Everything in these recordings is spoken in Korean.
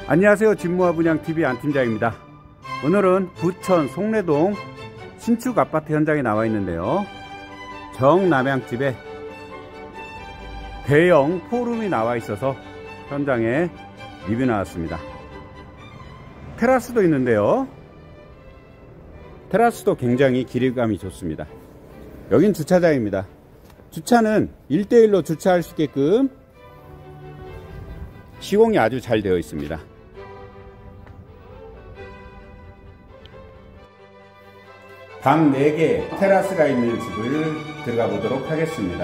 안녕하세요. 집무화 분양TV 안팀장입니다. 오늘은 부천 송내동 신축 아파트 현장에 나와 있는데요, 정남향집에 대형 포룸이 나와 있어서 현장에 리뷰 나왔습니다. 테라스도 있는데요, 테라스도 굉장히 길이감이 좋습니다. 여긴 주차장입니다. 주차는 1대1로 주차할 수 있게끔 시공이 아주 잘 되어 있습니다. 방 4개 테라스가 있는 집을 들어가 보도록 하겠습니다.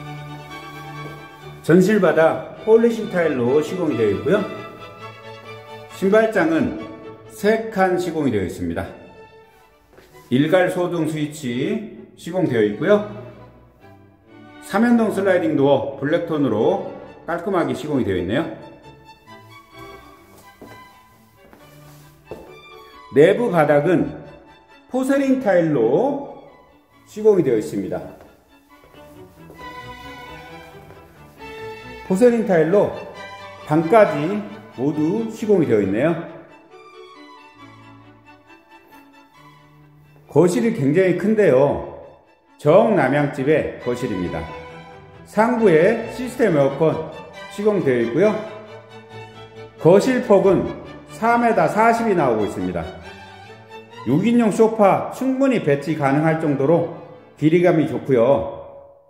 전실바닥 폴리싱 타일로 시공이 되어 있고요, 신발장은 3칸 시공이 되어 있습니다. 일괄 소등 스위치 시공되어 있고요, 3연동 슬라이딩 도어 블랙톤으로 깔끔하게 시공이 되어 있네요. 내부 바닥은 포세린 타일로 시공이 되어 있습니다. 포세린 타일로 방까지 모두 시공이 되어 있네요. 거실이 굉장히 큰데요, 정남향집의 거실입니다. 상부에 시스템 에어컨 시공되어 있고요, 거실 폭은 4m 40이 나오고 있습니다. 6인용 소파 충분히 배치 가능할 정도로 길이감이 좋고요,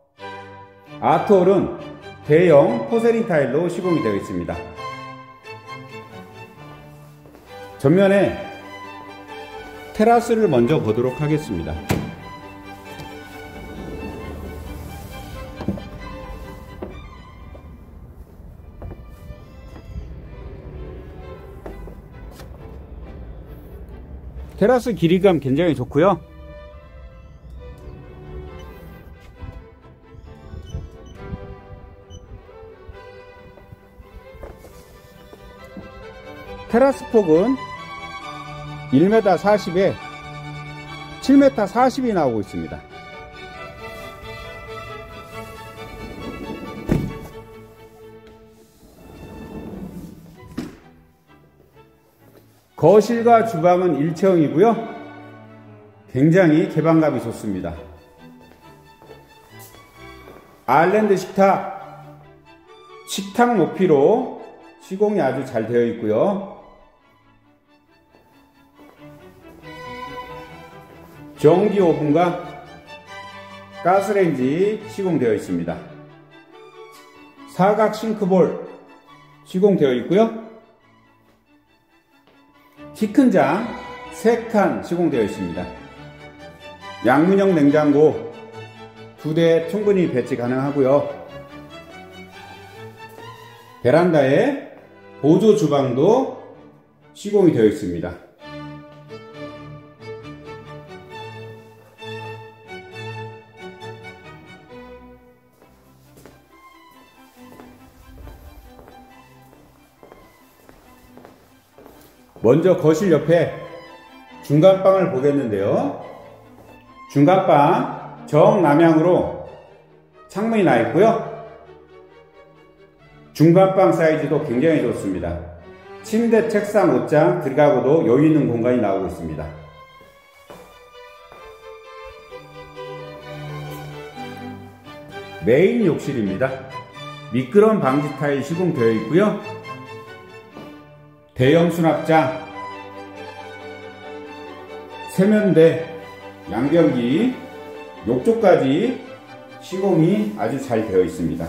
아트홀은 대형 포세린 타일로 시공이 되어 있습니다. 전면에 테라스를 먼저 보도록 하겠습니다. 테라스 길이감 굉장히 좋고요, 테라스 폭은 1m 40에 7m 40이 나오고 있습니다. 거실과 주방은 일체형이고요, 굉장히 개방감이 좋습니다. 아일랜드 식탁 높이로 시공이 아주 잘 되어 있고요, 전기 오븐과 가스레인지 시공되어 있습니다. 사각 싱크볼 시공되어 있고요, 키 큰 장 3칸 시공되어 있습니다. 양문형 냉장고 2대 충분히 배치 가능하고요, 베란다에 보조 주방도 시공이 되어 있습니다. 먼저 거실 옆에 중간방을 보겠는데요, 중간방 정남향으로 창문이 나 있고요, 중간방 사이즈도 굉장히 좋습니다. 침대, 책상, 옷장 들어가고도 여유 있는 공간이 나오고 있습니다. 메인 욕실입니다. 미끄럼 방지 타일 시공되어 있고요, 대형 수납장, 세면대, 양변기, 욕조까지 시공이 아주 잘 되어 있습니다.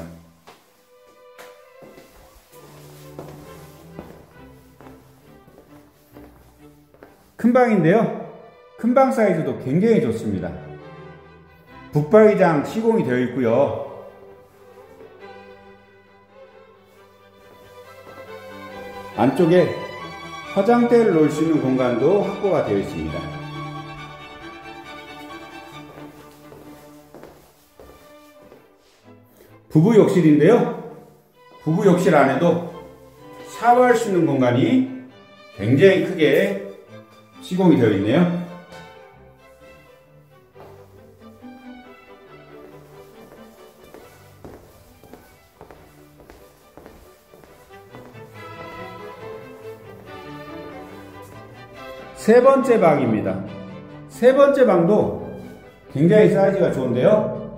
큰 방인데요, 큰 방 사이즈도 굉장히 좋습니다. 북박이장 시공이 되어 있고요, 안쪽에 화장대를 놓을 수 있는 공간도 확보가 되어 있습니다. 부부 욕실인데요, 부부 욕실 안에도 샤워할 수 있는 공간이 굉장히 크게 시공이 되어 있네요. 세 번째 방입니다. 세 번째 방도 굉장히 사이즈가 좋은데요.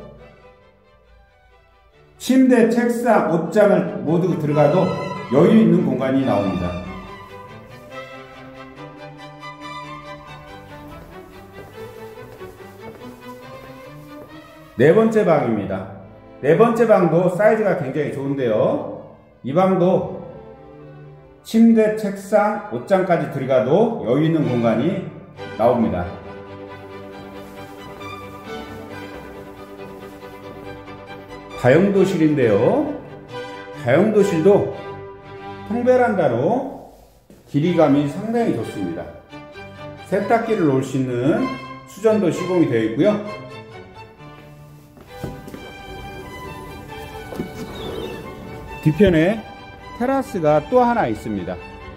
침대, 책상, 옷장을 모두 들어가도 여유 있는 공간이 나옵니다. 네 번째 방입니다. 네 번째 방도 사이즈가 굉장히 좋은데요. 이 방도 침대, 책상, 옷장까지 들어가도 여유 있는 공간이 나옵니다. 다용도실인데요. 다용도실도 통베란다로 길이감이 상당히 좋습니다. 세탁기를 놓을 수 있는 수전도 시공이 되어 있고요. 뒤편에 테라스가 또 하나 있습니다.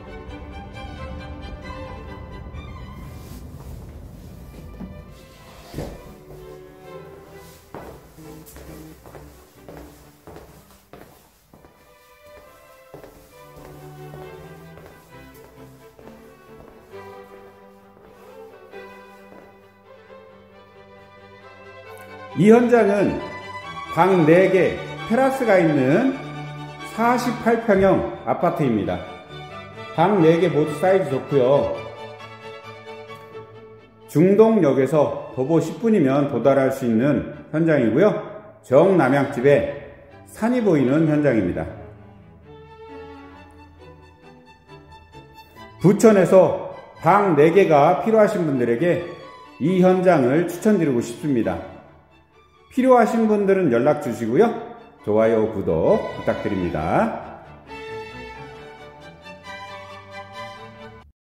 이 현장은 방 4개, 테라스가 있는 48평형 아파트입니다. 방 4개 모두 사이즈 좋고요. 중동역에서 도보 10분이면 도달할 수 있는 현장이고요. 정남향집에 산이 보이는 현장입니다. 부천에서 방 4개가 필요하신 분들에게 이 현장을 추천드리고 싶습니다. 필요하신 분들은 연락 주시고요. 좋아요, 구독 부탁드립니다.